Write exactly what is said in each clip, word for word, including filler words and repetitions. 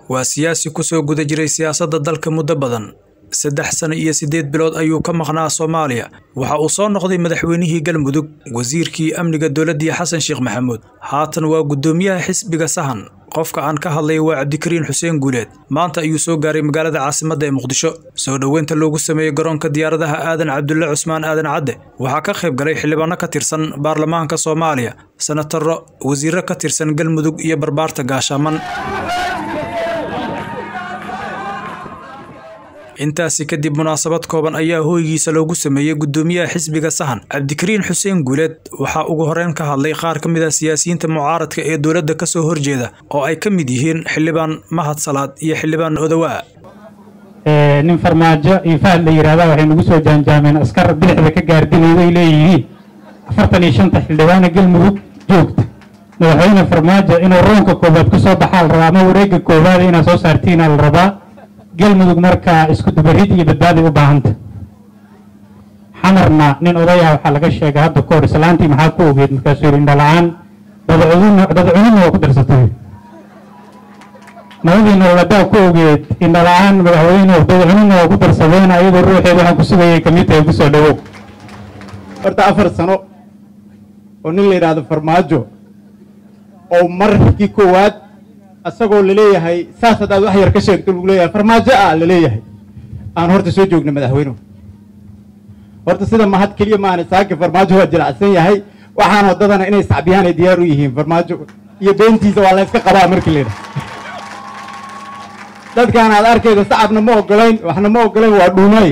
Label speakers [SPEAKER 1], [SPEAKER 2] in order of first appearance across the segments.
[SPEAKER 1] waa siyaasi ku soo guda jiray siyaasadda dalka muddo badan saddex sano iyo sideed bilood ayuu ka maqnaa Soomaaliya waxa uu soo noqday madaxweynihii Galmudug wasiirkii amniga dawladda Xasan Sheekh Maxamuud haatan waa gudoomiyaha xisbiga Sahan qofka aan ka hadlay waa Cabdikariin Xuseen Guuleed maanta ayuu soo gaaray magaalada caasimadda ee Muqdisho soo dhaweynta loogu sameeyay garoonka diyaaradaha Aadan Cabdulle Cusmaan Aadan Cadde waxa ka qayb galay xildhibaano ka tirsan baarlamaanka Soomaaliya senataro wasiirro ka tirsan Galmudug iyo barbaarta gaashaman intaasi kadib munaasabad kooban ayaa hooygiisa loogu sameeyay gudoomiyaha xisbiga Sahan Cabdikariin Xuseen Guuleed waxa ugu horeen ka hadlay qaar ka mid ah siyaasiyiinta mucaaradka ee dawladda ka soo horjeeda oo ay ka mid yihiin xildhibaan Mahad Salaad iyo xildhibaan Odawaa
[SPEAKER 2] ee nin farmaajo in faal la yiraahdo waxay nagu soo jaanjaameen askar bidixda ka gaardineeday leeyihiin afartan iyo shan xildhibaan Galmudug joogta madaxweyne farmaajo inuu roonka koobaad ka soo baxal rabaa ama wareegga koobaad inay soo saartiin al rabaa Galmudug marka isku dubarid iyo badbaadi u baahanta xamarna nin odaya waxa laga sheegay hadda koor islaantii maxaa ku ogeed markaas uu yiri dhalaan dadcudun dadcudun oo ku darsatay nabadina wada ku ogeed in dhalaan madaxweyne dadcudun oo ku darsadeen ayadoo ruuxeeda waxa ku sugayay kamid ku soo dhawo
[SPEAKER 3] horta afar sano oo nin la yiraahdo farmaajo oo markii koowaad asagoo leeyahay saasad aad wax yar ka sheegto lagu leeyahay farmaajo ah leeyahay aan horta soo joogna madaxweynuhu horta sida mahad kaliya ma aan saaka farmaajo waa jilacsan yahay waxaan wadadana inay sacbiyaan ay diyaar u yihiin farmaajo iyo beentiisa waa la iska qabaa markii leeyahay dadkaan aad arkaydo sacabna ma ogolayn waxna ma ogolayn waa dhuunay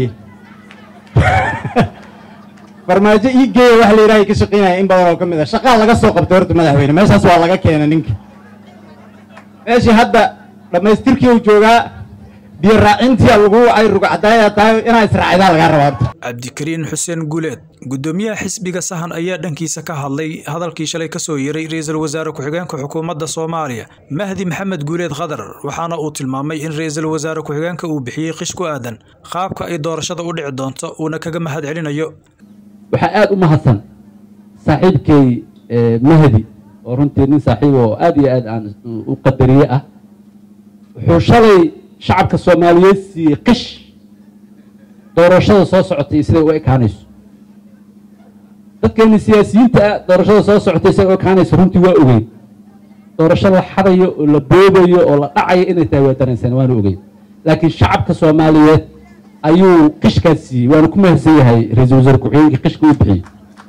[SPEAKER 3] farmaajo ii geeyo wax la yiraahdo ka shaqeynaya in badan oo kamid ah shaqada laga soo qabtay horta madaxweyne meeshaas waa laga keenay ninka meeshii hadda dhamaystirkii uu joogaa biyo raacintii lagu ay rugcadaaya tahay inay israacida laga rabaa
[SPEAKER 1] Cabdikariin Xuseen Guuleed gudoomiyaha xisbiga Sahan ayaa dhankiisa ka hadlay hadalkii shalay ka soo yeeray ra'iisul wasaare ku-xigeenka xukuumadda Soomaaliya Mahdi Maxamed Guuleed Khadar waxaana uu tilmaamay in ra'iisul wasaare ku-xigeenka uu bixiyay qish ku aadan qaabka ay doorashada u dhici doonto una kaga mahad celinayo
[SPEAKER 4] waxa aad u mahadsan saaxiibkay Mahdi oo runtii nin saaxiib oo aad iyo aad aan u qadariye ah wuxuu shalay shacabka Soomaaliyeed si qish doorashada soo socotay sida uu ekaanayso dadkeen siyaasiyiinta doorashada soo socotay sida uu ekaanayso runtii waa ogeyn doorashada xadayo oo la boobayo oo la dhacayo inay tahay waa dareensan waan ogeyn laakiin shacabka Soomaaliyeed ayuu qishkaasi waan ku mahadsan yahay ra'iisul wasaare ku-xigeenka qishka uu bixiyay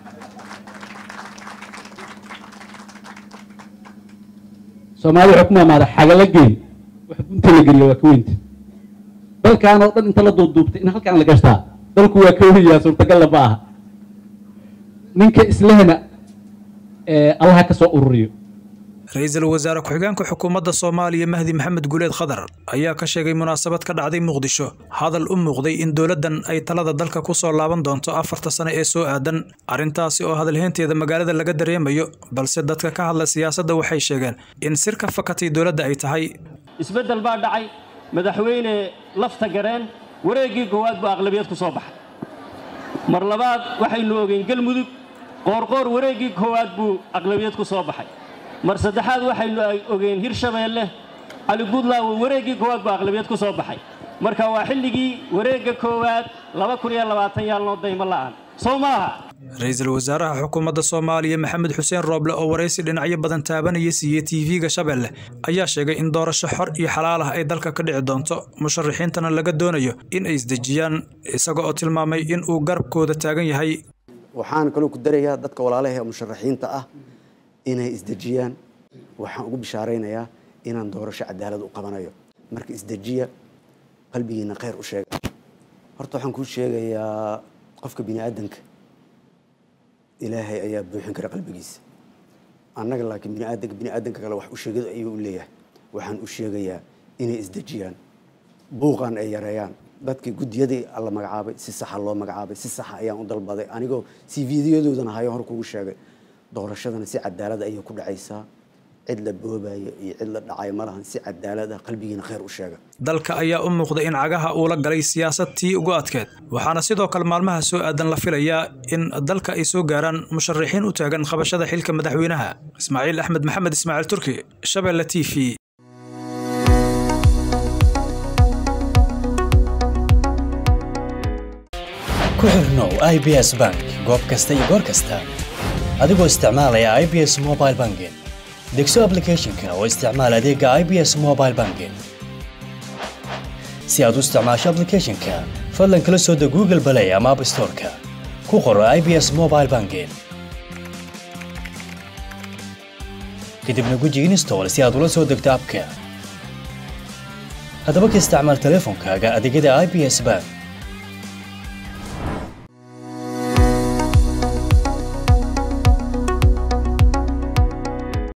[SPEAKER 4] Soomaaliya xukuma maada xagala geey wax inta la geliyo waa ka weynta dalkaan oo dhan inta la duubtay in halkaan la gashtaa dalku waa ka weynaya suurtagal laba ah ninka islaana ee Allah ka soo ururiyo
[SPEAKER 1] ra'iisul wasaare ku-xigeenka xukuumadda Soomaaliya Mahdi Maxamed Guuleed Khadar ayaa ka sheegay munaasabad ka dhacday Muqdisho hadal u muuqday in dawladdan ay talada dalka ku soo laaban doonto afarta sano ee soo aadan arintaasi oo hadalheynteeda magaalada laga dareemayo balse dadka ka hadla siyaasadda waxay sheegeen in sirka fakatay dawladda ay tahay
[SPEAKER 5] isbedel baa dhacay madaxweyne lafta gareen wareegii koowaad baa aqlabiyad ku soo baxay mar labaad waxaynu ogeyn Galmudug qoorqoor wareegii koowaad buu aqlabiyad ku soo baxay mar saddexaad waxaynu ogeyn Hirshabeelle Ali Budlaaw wareegii koowaad baa aqlabiyad ku soo baxay marka waa xilligii wareegga koowaad laba kun iyo labaatan yaal noo daymo la'aan Soomaha
[SPEAKER 1] ra'iisul wasaaraha xukuumadda Soomaaliya Maxamed Xuseen Rooble oo wareysi dhinacyo badan taabanaya siiyay T V-ga Shabeelle ayaa sheegay in doorasho xor iyo xalaal ah ay dalka ka dhici doonto musharaxiintana laga doonayo in ay isdejiyaan isagoo tilmaamay in uu garabkooda taagan yahay
[SPEAKER 6] waxaan kaloo ku darayaa dadka walaalaha ee musharaxiinta ah inay isdejiyaan waxaan ugu bishaareynayaa inaan doorasho cadaalad u qabanayo marka isdejiya qalbigiina khayr u sheega horta waxaan ku sheegayaa qofka bini aadanka ilaahay ayaa buuxin kara qalbigiisa annaga laakiin bini aadanka bini aadanka kale wax u sheegay ayuu u leeyahay waxaan u sheegayaa inay isdejiyaan buuqan ay yareeyaan dadkii gudiyadii alla magacaabay si sax ah loo magacaabay si sax ah ayaan u dalbaday anigoo C V-yadoodana hayo hor kugu sheegay doorashadana si cadaalad ah ayay ku dhacaysaa cid la boobayo iyo cid la dhacay malahan si cadaalad ah qalbigiina khayr u sheega
[SPEAKER 1] dalka ayaa u muuqday in cagaha uu la galay siyaasadtii ugu adkeed waxaana sidoo kale maalmaha soo aadan la filayaa in dalka ay soo gaaraan musharaxiin u taagan qabashada xilka madaxweynaha Ismaaciil Axmed Maxamed Ismaaciil Turki Shabeelle T V
[SPEAKER 7] ku xirnow I B S Bank goob kasta iyo goor kasta adigoo isticmaalaya I B S Mobile Banking degso application-ka oo isticmaal adeega I B S Mobile Banking si aad u isticmaasho application-ka fadlan kala soo deg Google Play ama App Store-ka ku qoro I B S Mobile Banking kadibna guji install si aad ula soo degto app-ka haddaba ka isticmaal teleefankaaga adeegyada I B S Bank